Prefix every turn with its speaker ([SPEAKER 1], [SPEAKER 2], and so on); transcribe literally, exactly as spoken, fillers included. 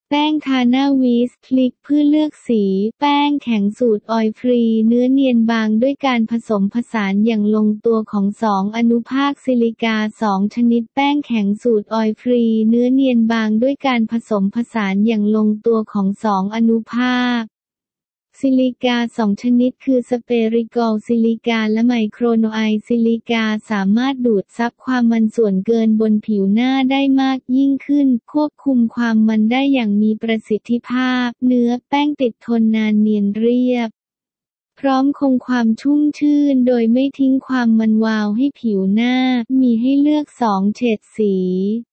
[SPEAKER 1] แป้งทาหน้าวิสคลิกเพื่อเลือกสีแป้งแข็งสูตรออยล์ฟรีเนื้อเนียนบางด้วยการผสมผสานอย่างลงตัวของสองอนุภาคซิลิกาสองชนิดแป้งแข็งสูตรออยล์ฟรีเนื้อเนียนบางด้วยการผสมผสานอย่างลงตัวของสองอนุภาคซิลิกาสองชนิดคือสเปริกอลซิลิกาและไมโครโนไอซิลิกาสามารถดูดซับความมันส่วนเกินบนผิวหน้าได้มากยิ่งขึ้นควบคุมความมันได้อย่างมีประสิทธิภาพเนื้อแป้งติดทนนานเนียนเรียบพร้อมคงความชุ่มชื่นโดยไม่ทิ้งความมันวาวให้ผิวหน้ามีให้เลือกสองเฉดสี